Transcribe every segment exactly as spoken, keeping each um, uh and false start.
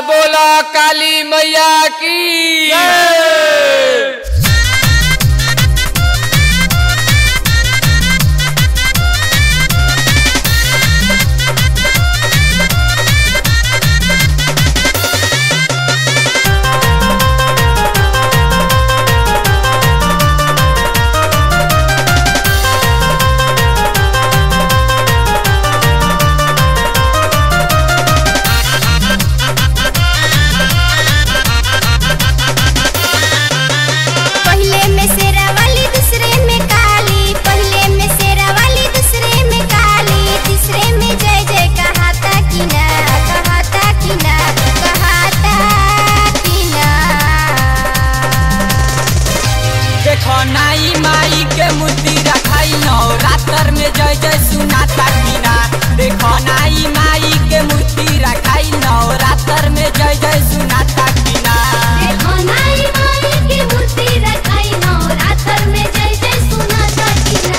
बोला काली मैया की जय। नाई माई के मूर्ति रखाई नवरात्र में जय जय सुनाता कीना। देखो नाई माई के मूर्ति रखाई नवरात्र में जय जय सुनाता कीना। देखो नाई माई के मूर्ति रखाई नवरात्र में जय जय सुनाता कीना।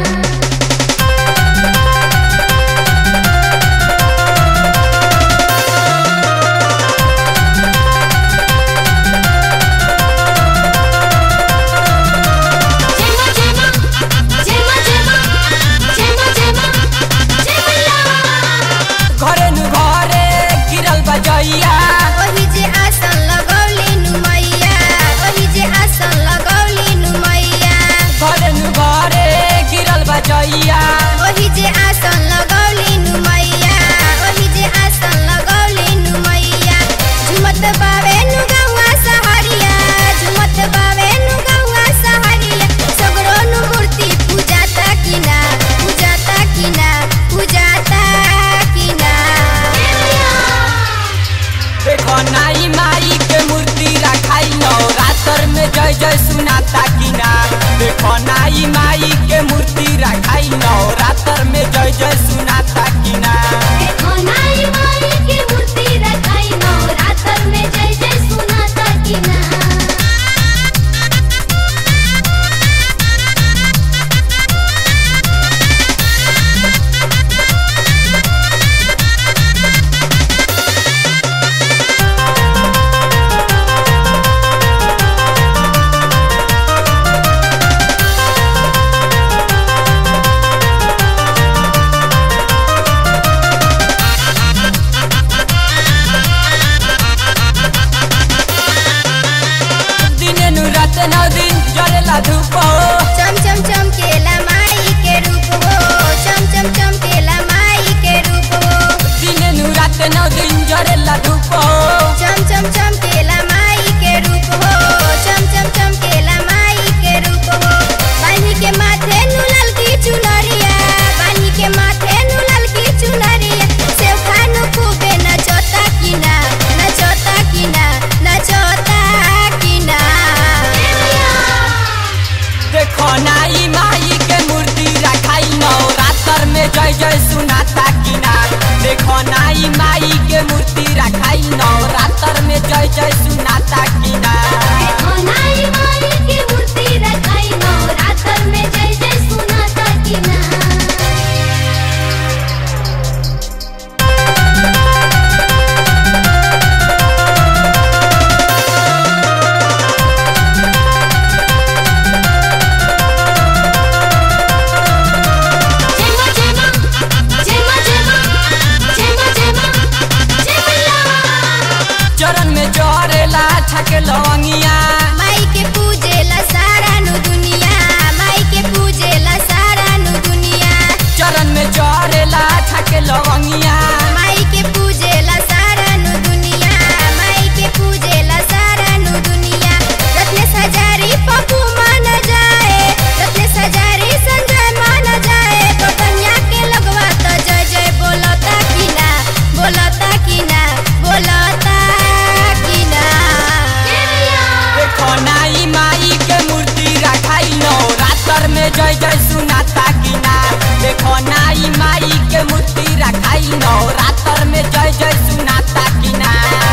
ओही जे आसन लगौली नु मैया, ओही जे आसन लगौली नु मैया। घरे नु घरे गिरल बजैया, ओही जे आसन लगौली नु मैया, ओही जे आसन लगौली नु मैया। झुमत बावे नु गौआ सहरिया, झुमत बावे नु गौआ सहरिया। सगरो नु मूर्ति पूजाता कीना, पूजाता कीना, पूजाता कीना। देखो नाई माई के मूर्ति रखाई नवरात्र में जय जय सुनाता कीना। देखो नाई माई के मूर्ति रखाई नवरात्र में जय जय सुनाता कीना। देखो नाई माई के मूर्ति रखाई नवरात्र में जय जय सुनाता कीना। नौ दिन जरेला धूप हो, चम चम चमकेला माई के रूप हो, चम चम चमकेला माई के रूप हो। दिन नु रात नौ दिन जरेला धूप हो, चम चम चमकेला माई के रूप हो, चम चम चमकेला माई के रूप हो। बानी के माथे नु ललकी चुनरिया, बानी के माथे नु ललकी चुनरिया। सेव खानु खूबे नचोता कीना, नचोता कीना, नचोता कीना। देखो नाई माई के मूर्ति रखाई नवरात्र में जय जय सुनाता कीना। देखो नाई माई के मूर्ति रखाई नवरात्र में जय जय सुनाता कीना। देखो नाई माई के मूर्ति रखाई नवरात्र में जय जय सुनाता कीना। चरण में जरेला छके लवंगिया, माई के पूजेला सारा नु दुनिया, माई के पूजेला सारा नु दुनिया। चरण में जरेला छके लवंगिया, माई के पूजेला सारा नु दुनिया, माई के पूजेला सारा नु दुनिया। रत्ने सजारी पप्पू मान जाए, रत्ने सजारी संजय मान जाए। बटनिया के लगवा तो जय जय बोलता कीना, बोलता कीना, बोलता कीना। देखो नाई माई के मूर्ति रखाई नवरात्र में जय जय सुनाता कीना। देखो नाई माई के मूर्ति रखाई नवरात्र में जय जय सुनाता कीना।